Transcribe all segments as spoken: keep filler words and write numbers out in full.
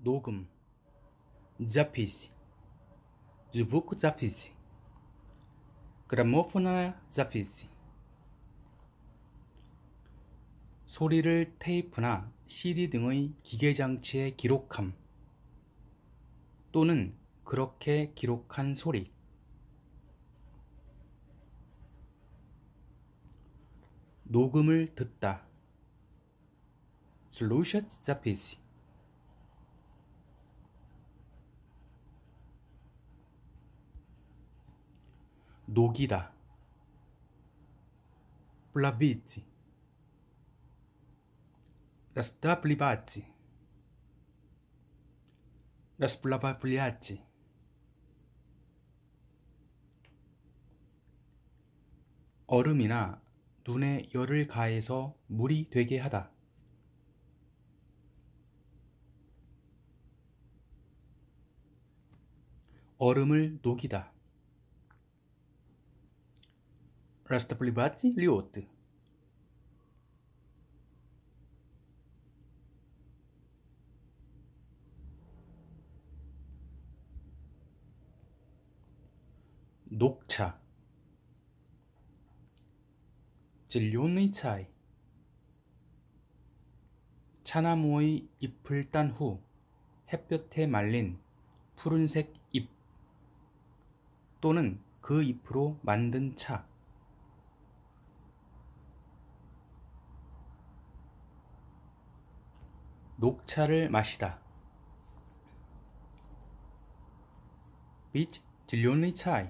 녹음, запись, звук записи, граммофонная запись. 소리를 테이프나 씨디 등의 기계장치에 기록함 또는 그렇게 기록한 소리. 녹음을 듣다. слушать запись. 녹이다. плавить. растапливать. расплавлять. 얼음이나 눈에 열을 가해서 물이 되게 하다. 얼음을 녹이다. растапливать лед. 녹차. зеленый чай. 차나무의 잎을 딴 후 햇볕에 말린 푸른색 잎 또는 그 잎으로 만든 차. 녹차를 마시다. пить зеленый чай.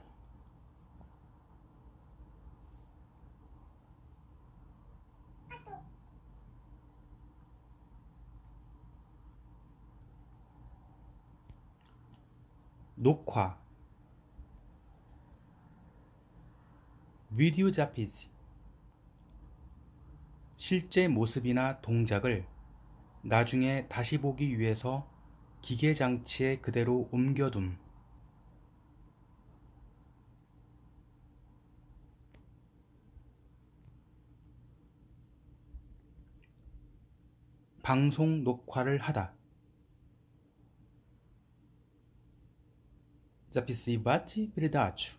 녹화. 비디오 잡히지. 실제 모습이나 동작을 나중에 다시 보기 위해서 기계장치에 그대로 옮겨둠. 방송 녹화를 하다. записывать передачу.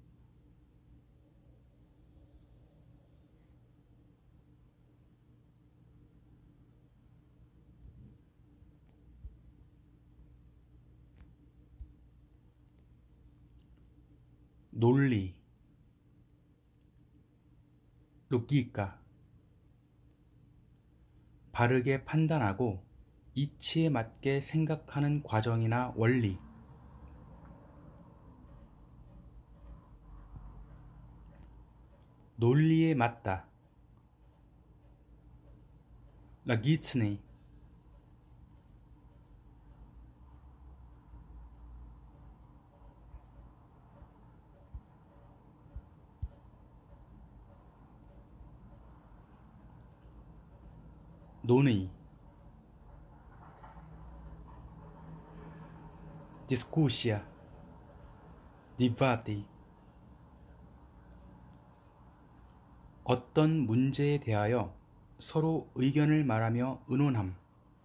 논리. логика. 바르게 판단하고 이치에 맞게 생각하는 과정이나 원리. 논리에 맞다. логичный. 논의. дискуссия. дебаты. 어떤 문제에 대하여 서로 의견을 말하며 의논함.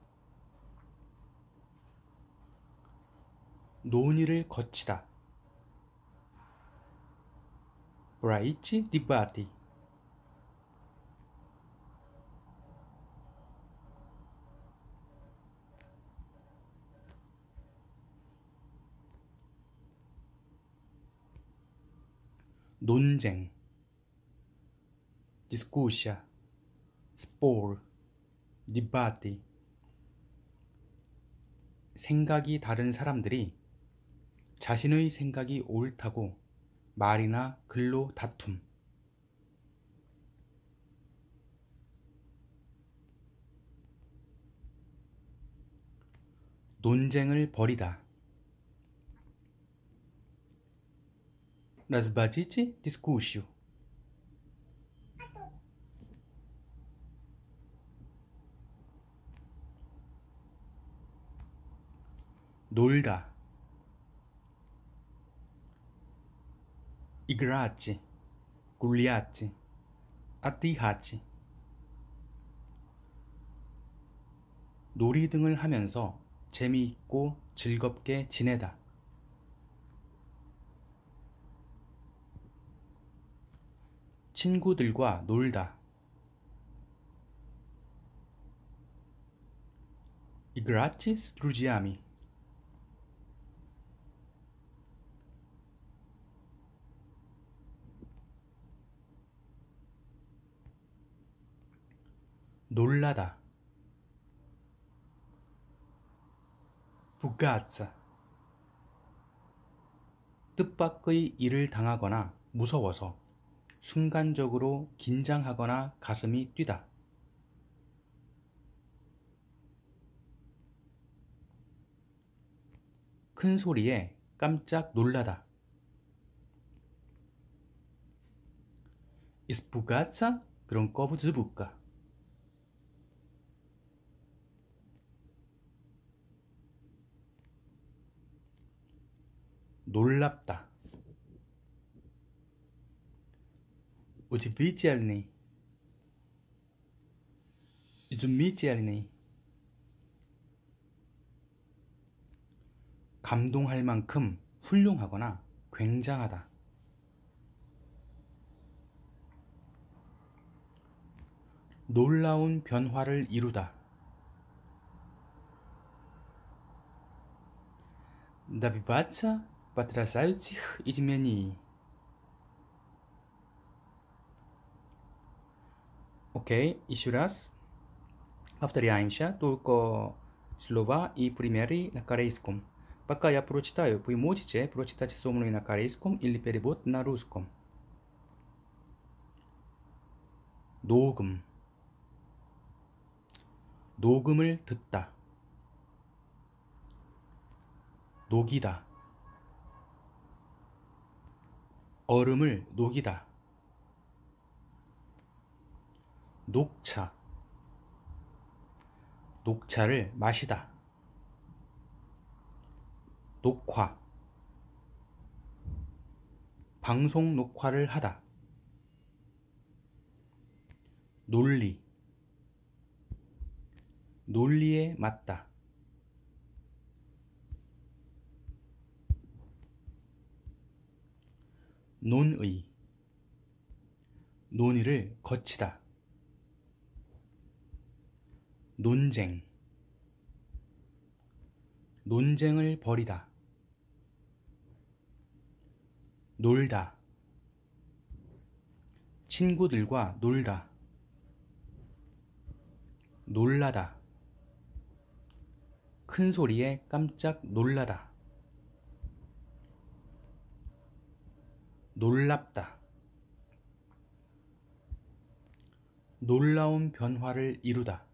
논의를 거치다. пройти дебаты. 논쟁. дискуссия, спор, дебаты. 생각이 다른 사람들이 자신의 생각이 옳다고 말이나 글로 다툼. 논쟁을 벌이다. разводить дискуссию. 놀다. играть, гулять, отдыхать. 놀이 등을 하면서 재미있고 즐겁게 지내다. 친구들과 놀다. Igrać z druзьями. 놀라다. Пугаться. 뜻밖의 일을 당하거나 무서워서 순간적으로 긴장하거나 가슴이 뛰다. 큰 소리에 깜짝 놀라다. Испугаться громкого звука. 놀랍다. Удивительный. изумительный. 감동할 만큼 훌륭하거나 굉장하다. 놀라운 변화를 이루다. Добиваться потрясающих изменений. Окей, еще раз. Повторяемся, только слова и примеры на корейском. Пока я прочитаю, вы можете прочитать со мной на корейском или перевод на русском. 녹음. 녹음을 듣다. 녹이다. 얼음을 녹이다. 녹차. 녹차를 마시다. 녹화. 방송 녹화를 하다. 논리. 논리에 맞다. 논의. 논의를 거치다. 논쟁. 논쟁을 벌이다. 놀다. 친구들과 놀다. 놀라다. 큰 소리에 깜짝 놀라다. 놀랍다. 놀라운 변화를 이루다.